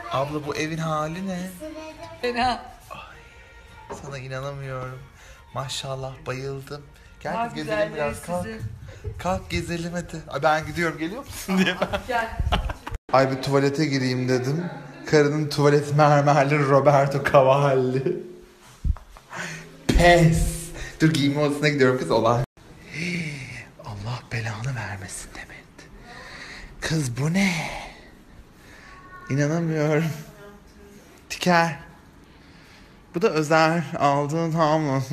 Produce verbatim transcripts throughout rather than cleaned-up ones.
Abla bu evin hali ne? Fena. Sana inanamıyorum. Maşallah bayıldım. Gel Daha kız gezelim biraz güzelleri kalk. sizi. Kalk gezelim hadi. Ay ben gidiyorum geliyor musun diye ben. Gel. Ay bir tuvalete gireyim dedim. Karının tuvalet mermerli Roberto Cavalli. Pes. Dur giyinme odasına gidiyorum kız olay. Allah belanı vermesin Demet. Kız bu ne? İnanamıyorum. Tiker. Bu da özel aldığın hamle.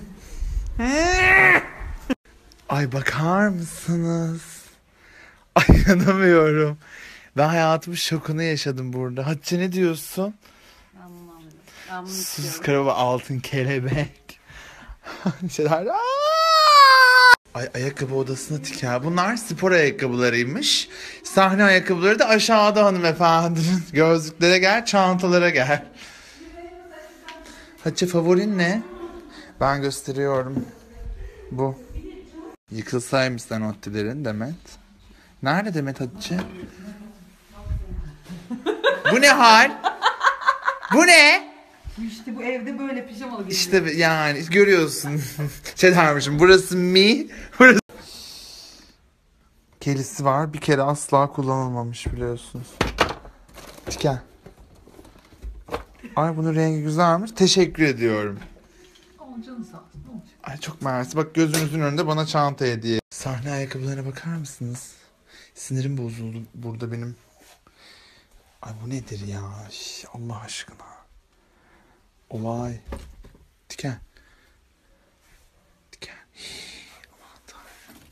Ay bakar mısınız? Ay inanamıyorum. Ben hayatımın şokunu yaşadım burada. Hatice ne diyorsun? Ben bunu alırım. Ben bunu Sus istiyorum. karaba altın kelebek. Şeyler. Ay ayakkabı odasına tiker. Bunlar spor ayakkabılarıymış. Sahne ayakkabıları da aşağıda hanımefendinin. Gözlüklere gel, çantalara gel. Hatice favorin ne? Ben gösteriyorum. Bu. Yıkılsaymış sen ottilerin Demet. Nerede Demet Hatice? Bu ne hal? Bu ne? İşte bu evde böyle pijamalı geziyor. İşte yani görüyorsun. Şey dermişim burası mi? Burası... Kelisi var bir kere asla kullanılmamış biliyorsunuz. Tiken. Ay bunun rengi güzelmiş. Teşekkür ediyorum. Ama canı sağ olsun. Ne olacak? Ay çok mersi. Bak gözünüzün önünde bana çanta hediye. Sahne ayakkabılarına bakar mısınız? Sinirim bozuldu burada benim. Ay bu nedir ya? Şş, Allah aşkına. Olay. Tiken. Tiken. Hii, aman tanrım.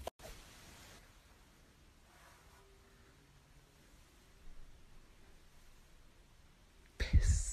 Pes.